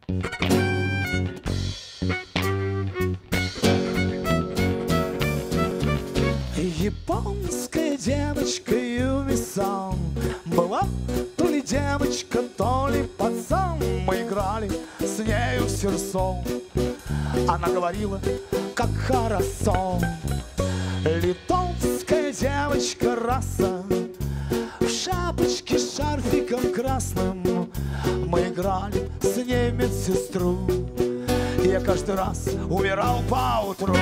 Японская девочка Юми-сан была то ли девочка, то ли пацан. Мы играли с нею всерьез. Она говорила, как хорошо. Литовская девочка раса в шапочке с шарфиком красным. Мы играли с ней в медсестру, и я каждый раз умирал поутру.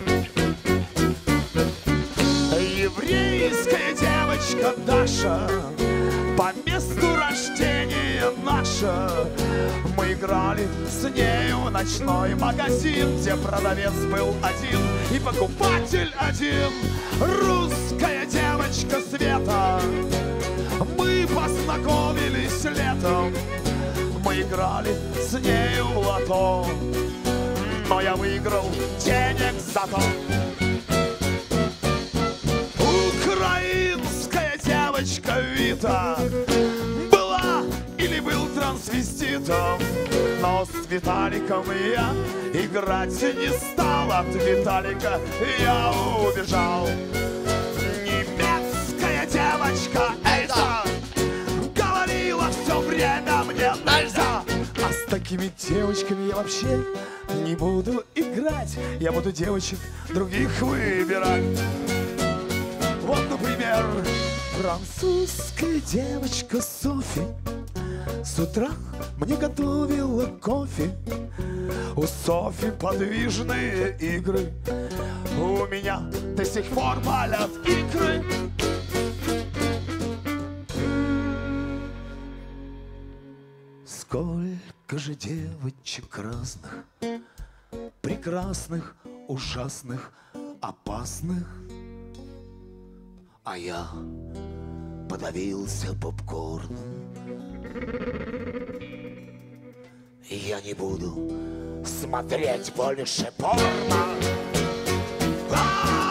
Еврейская девочка Даша, по месту рождения наша. Мы играли с нею в ночной магазин, где продавец был один и покупатель один. Русская девочка Света, мы познакомились летом. Мы играли с нею в лото, но я выиграл денег зато. Украинская девочка Вита была или был трансвеститом, но с Виталиком я играть не стал. От Виталика я убежал. Немецкая девочка Эльза говорила все время мне нельзя. А с такими девочками я вообще не буду играть. Я буду девочек других выбирать. Вот, например, французская девочка Софи с утра мне готовила кофе. У Софи подвижные игры, у меня до сих пор болят икры. Сколько же девочек разных, прекрасных, ужасных, опасных. А я подавился попкорном. Я не буду смотреть больше порно.